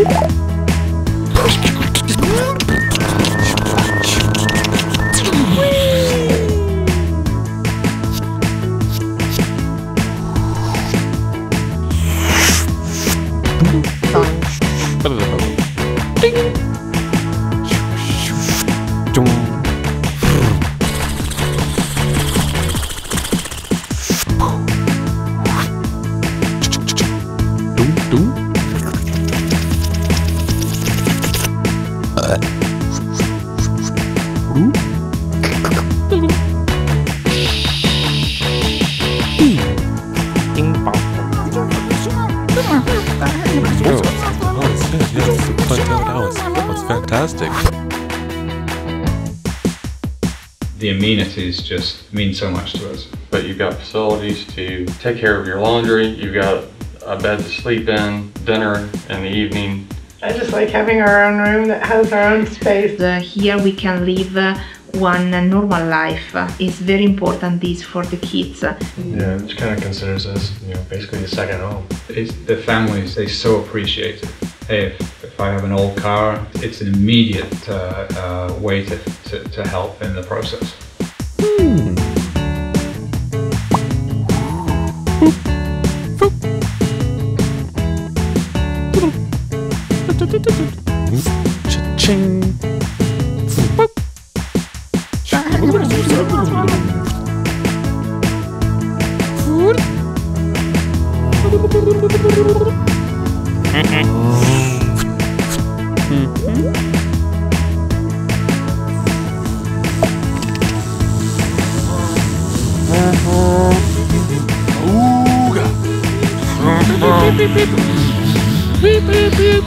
That was fantastic. The amenities just mean so much to us. But you've got facilities to take care of your laundry, you've got a bed to sleep in, dinner in the evening. I just like having our own room that has our own space. Here we can live one normal life. It's very important this for the kids. Yeah, it kind of considers us, basically a second home. The families, they so appreciate it. Hey, if I have an old car, it's an immediate way to help in the process. Cha-ching. Beep, beep, beep.